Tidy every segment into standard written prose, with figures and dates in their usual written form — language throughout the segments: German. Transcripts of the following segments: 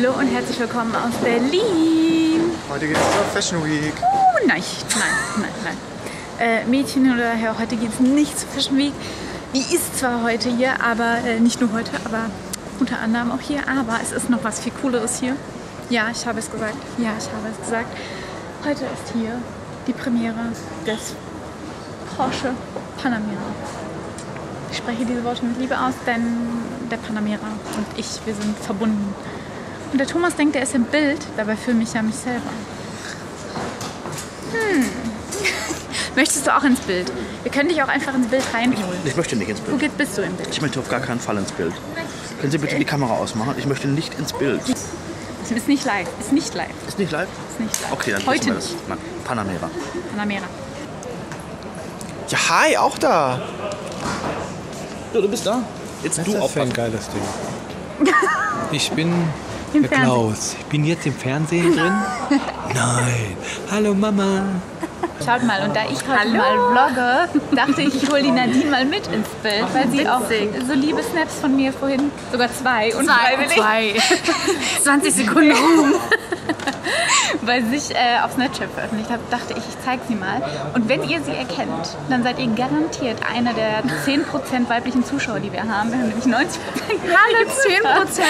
Hallo und herzlich willkommen aus Berlin. Heute geht es zur Fashion Week. Nein. Mädchen oder Herr, heute geht es nicht zur Fashion Week. Die ist zwar heute hier, aber nicht nur heute, aber unter anderem auch hier. Aber es ist noch was viel Cooleres hier. Ja, ich habe es gesagt. Heute ist hier die Premiere des Porsche Panamera. Ich spreche diese Worte mit Liebe aus, denn der Panamera und ich, wir sind verbunden. Und der Thomas denkt, er ist im Bild, dabei filme ich ja mich selber. Möchtest du auch ins Bild? Wir können dich auch einfach ins Bild reinholen. Ich möchte nicht ins Bild. Wo bist du im Bild? Ich möchte auf gar keinen Fall ins Bild. Können Sie bitte die Kamera ausmachen? Ich möchte nicht ins Bild. Es ist nicht live. Ist nicht live? Ist nicht live. Okay, dann heute wir das. Nein, Panamera. Ja, hi, auch da. Ja, du bist da. Jetzt Was du ist das auch für ein geiles Ding? Ich bin der Klaus. Ich bin jetzt im Fernsehen drin. Nein. Hallo Mama. Schaut mal, und da ich heute mal vlogge, dachte ich hole die Nadine mal mit ins Bild, weil sie auch so liebe Snaps von mir vorhin, sogar zwei. 20 Sekunden Ruhm. Weil sie sich auf Snapchat veröffentlicht hat, dachte ich zeige sie mal. Und wenn ihr sie erkennt, dann seid ihr garantiert einer der 10% weiblichen Zuschauer, die wir haben. Wir haben nämlich 90%. Hallo, 10%?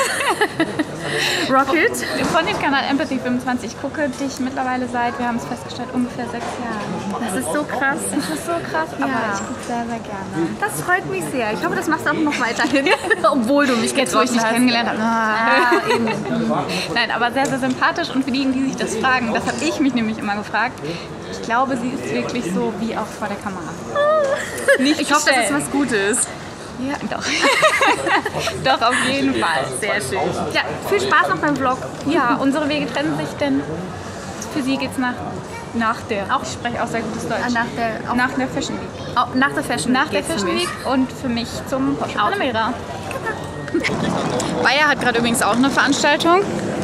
Rocket? Von dem Kanal Empathy 25. Ich gucke dich mittlerweile seit, wir haben es festgestellt, ungefähr 6 Jahren. Das ist so krass. Das ist so krass, aber ich gucke sehr, sehr gerne. Das freut mich sehr. Ich hoffe, das machst du auch noch weiterhin. Obwohl du mich Jetzt, wo ich dich kennengelernt habe. eben. Nein, aber sehr, sehr sympathisch. Und für diejenigen, die sich das fragen, das habe ich mich nämlich immer gefragt. Ich glaube, sie ist wirklich so wie auch vor der Kamera. Ich hoffe, das ist was Gutes. Ja, doch. Doch, auf jeden Fall. Sehr schön. Ja, viel Spaß noch beim Vlog. Ja, unsere Wege trennen sich, denn für sie geht es nach der. Ich spreche auch sehr gutes Deutsch. Nach der Fashion Week. Nach der Fashion Week und für mich zum Porsche Panamera. Bayer hat gerade übrigens auch eine Veranstaltung.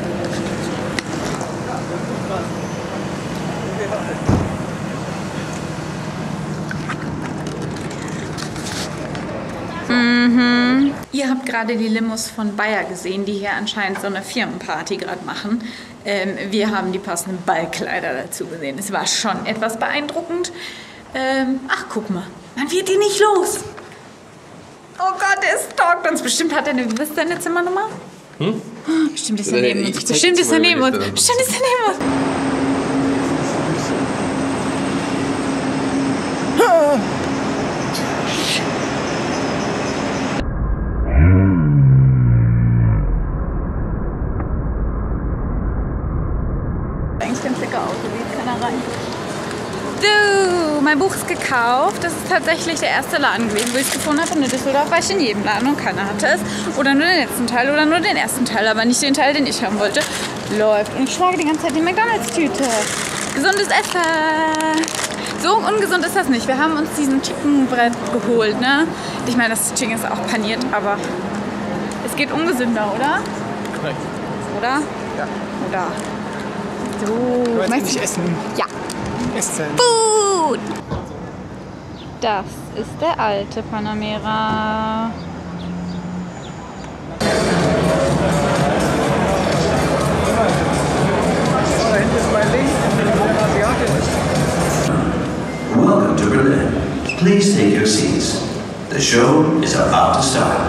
Ihr habt gerade die Limos von Bayer gesehen, die hier anscheinend so eine Firmenparty gerade machen. Wir haben die passenden Ballkleider dazu gesehen. Es war schon etwas beeindruckend. Ach, guck mal, man wird die nicht los. Oh Gott, der stalkt uns. Bestimmt hat er eine... Was ist deine Zimmernummer? Bestimmt ist er neben uns. Bestimmt ist er neben uns. Eigentlich ganz dicker Auto, wie keiner rein. Du, mein Buch ist gekauft. Das ist tatsächlich der erste Laden gewesen, wo ich es gefunden habe. Und in Düsseldorf war ich in jedem Laden und keiner hatte es. Oder nur den letzten Teil oder nur den ersten Teil, aber nicht den Teil, den ich haben wollte. Läuft. Und ich schlage die ganze Zeit die McDonalds-Tüte. Gesundes Essen. So ungesund ist das nicht. Wir haben uns diesen Chickenbrett geholt, ne? Ich meine, das Chicken ist auch paniert, aber es geht ungesünder, oder? Korrekt. Oder? Ja. Oder? So. Möchtest du nicht essen? Ja. Essen. Food! Das ist der alte Panamera. Da hinten ist mein Link. Welcome to Berlin. Please take your seats. The show is about to start.